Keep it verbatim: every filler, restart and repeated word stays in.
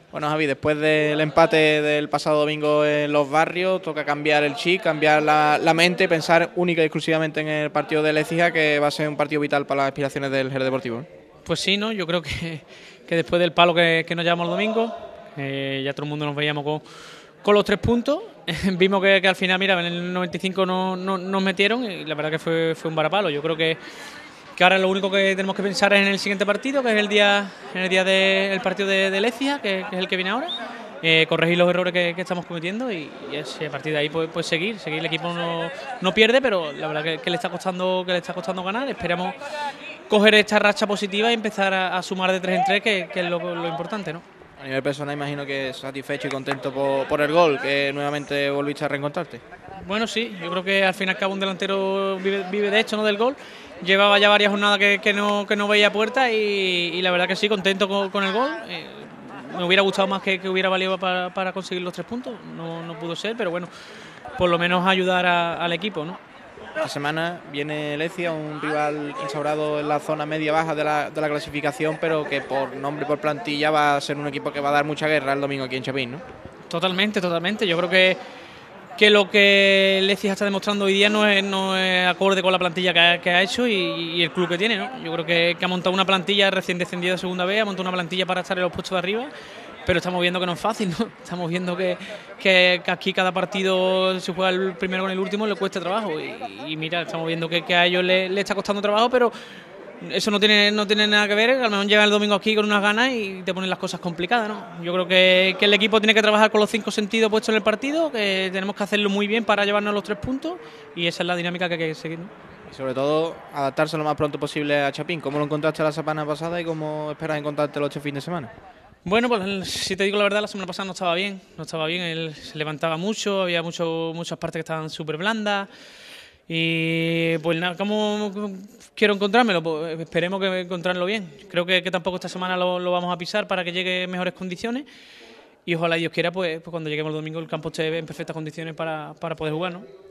Bueno, Javi, después del empate del pasado domingo en Los Barrios, toca cambiar el chip, cambiar la, la mente, pensar única y exclusivamente en el partido de Écija, que va a ser un partido vital para las aspiraciones del Jerez Deportivo, ¿no? Pues sí, ¿no? Yo creo que, que después del palo que, que nos llevamos el domingo, eh, ya todo el mundo nos veíamos con, con los tres puntos. Vimos que, que al final, mira, en el noventa y cinco no, no, nos metieron y la verdad que fue, fue un varapalo. Yo creo que, que ahora lo único que tenemos que pensar es en el siguiente partido, que es el día, en el día del partido de, de Écija, que, que es el que viene ahora. Eh, corregir los errores que, que estamos cometiendo y, y es, a partir de ahí pues, pues seguir, seguir el equipo no, no pierde, pero la verdad que, que le está costando que le está costando ganar. Esperamos coger esta racha positiva y empezar a, a sumar de tres en tres, que, que es lo, lo importante, ¿no? A nivel personal imagino que satisfecho y contento por, por el gol, que nuevamente volviste a reencontrarte. Bueno, sí, yo creo que al fin y al cabo un delantero vive, vive de esto, ¿no? Del gol. Llevaba ya varias jornadas que, que, no, que no veía puerta y, y la verdad que sí, contento con, con el gol. Eh, me hubiera gustado más que, que hubiera valido para, para conseguir los tres puntos, no, no pudo ser, pero bueno, por lo menos ayudar a, al equipo, ¿no? Esta semana viene Écija, un rival instaurado en la zona media-baja de la, de la clasificación, pero que por nombre y por plantilla va a ser un equipo que va a dar mucha guerra el domingo aquí en Chapín, ¿no? Totalmente, totalmente. Yo creo que, que lo que Écija está demostrando hoy día no es, no es acorde con la plantilla que ha, que ha hecho y, y el club que tiene, ¿no? Yo creo que, que ha montado una plantilla recién descendida de segunda vez, ha montado una plantilla para estar en los puestos de arriba, pero estamos viendo que no es fácil, ¿no? Estamos viendo que, que, que aquí cada partido se juega el primero con el último, le cuesta trabajo y, y mira, estamos viendo que, que a ellos le, le está costando trabajo, pero eso no tiene, no tiene nada que ver. A lo mejor llegan el domingo aquí con unas ganas y te ponen las cosas complicadas, ¿no? Yo creo que, que el equipo tiene que trabajar con los cinco sentidos puestos en el partido, que tenemos que hacerlo muy bien para llevarnos los tres puntos y esa es la dinámica que hay que seguir, ¿no? Y sobre todo, adaptarse lo más pronto posible a Chapín. ¿Cómo lo encontraste la semana pasada y cómo esperas encontrártelo este fin de semana? Bueno, pues si te digo la verdad, la semana pasada no estaba bien, no estaba bien, él se levantaba mucho, había mucho, muchas partes que estaban súper blandas y pues nada, ¿cómo quiero encontrármelo? Pues esperemos que encontrarlo bien. Creo que, que tampoco esta semana lo, lo vamos a pisar para que llegue en mejores condiciones y ojalá Dios quiera, pues, pues cuando lleguemos el domingo el campo esté en perfectas condiciones para, para poder jugar, ¿no?